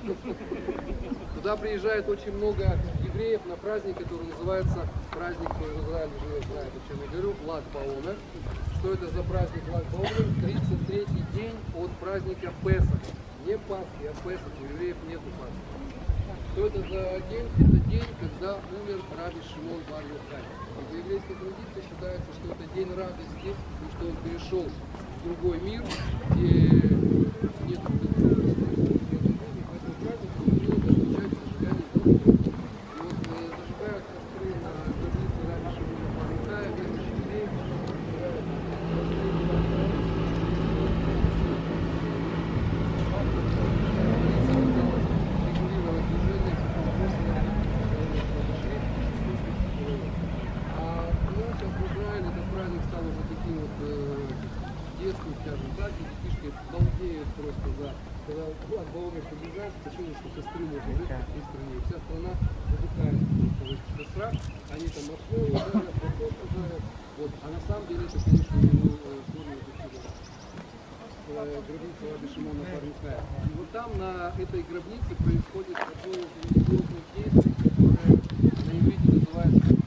Туда приезжает очень много евреев на праздник, который называется праздник, кто в Израиле живет, знает, о чем я говорю, Лаг Баомер. Что это за праздник Лаг Баомер? 33-й день от праздника Песах. Не Пасхи, а Песах. У евреев нету Пасхи. Что это за день? Это день, когда умер Раби Шимон бар Йохай. В еврейской традиции считается, что это день радости, и что он перешел в другой мир, где нет детскую, скажем так, и детишки балдеют просто за, когда Лаг Баомер приближается, почему что костры можно жить в этой стране. Вся страна выдыхает просто в этих кострах, они там основу жарят, картошку жарят, вот. А на самом деле это, конечно, сложно гробница Раби Шимона бар Йохая. И вот там на этой гробнице происходит такое религиозное действие, которое на иврите называется